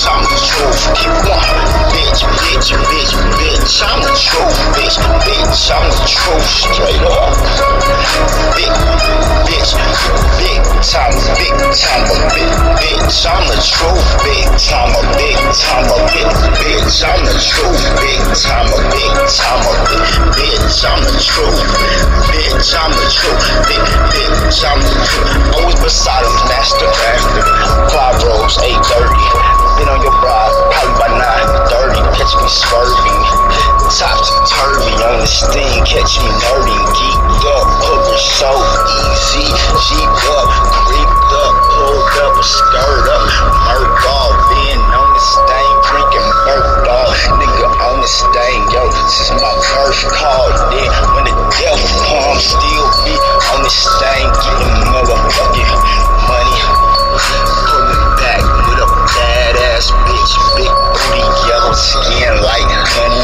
bitch, I'm the truth. Keep on, bitch, bitch, bitch, bitch, I'm the truth, bitch, bitch, I'm the truth, straight up. Big, bitch, big time, bitch, I'm the truth, big time, bitch, I'm the truth, big time, bitch, I'm the truth, bitch, I'm the truth, bitch, I'm the truth. Always beside him, master crafter, Clive Rose, 830. Been on your ride, probably by 9:30. Catch me swerving, topsy-turvy on the steam. Catch me nerding, geeked up, hooker so easy. Jeeped up, creeped up, pulled up, a skirt up, murk off. Been on this thing, drinking birth dog. Nigga on this thing, yo, since my first call. Then when the devil palm still be on this thing, getting motherfucking money. Pulling back with a badass bitch, big booty, yellow skin like honey.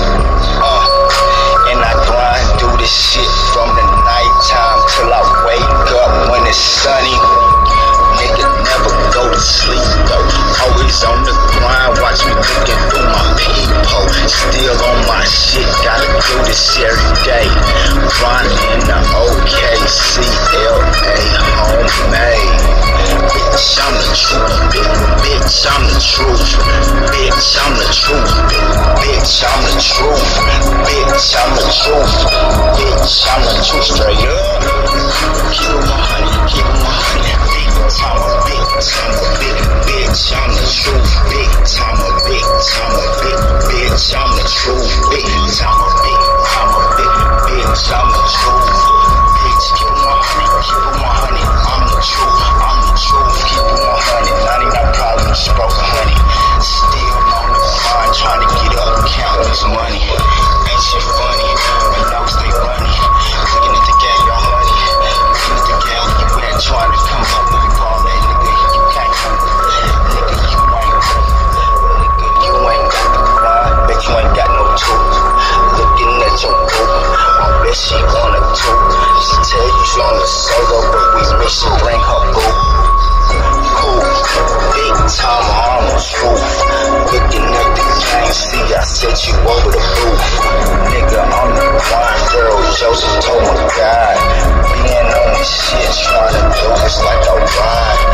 And I grind, do this shit from the nighttime till I wake up when it's sunny. Nigga never go to sleep though, always on the grind, watch me looking through my peephole. Still on my shit, gotta do this every day. Grinding in the OKC, LA, homemade. Bitch, I'm the truth, bitch, I'm the truth, bitch, I'm the truth, bitch, I'm the truth, bitch, I'm the truth, bitch, I'm the truth, straight up. Keep it 100, keep it 100, big time, bitch, I'm the truth, big time, bitch, I'm the truth, big time, bitch, I'm the truth, bitch, keep it 100, keep it 100, I'm the truth, keep it 100, 99 problems, broke honey, still on the grind, trying to get up, count this money, ain't shit funny, I know stay funny, looking at the game, y'all honey, looking at the game, you ain't trying to come up, looking for all that, nigga, you can't come, nigga, you ain't got the grind, bet you ain't got no tools, looking at your boo, I bet she wanna too, she tell you she on the solo, but we make she bring her boo. Big time, I'm the truth. Looking at the game, see, I set you over the roof. Nigga, I'm the grind, girl. Joseph told my God. Being on this shit, trying to do this like I ride.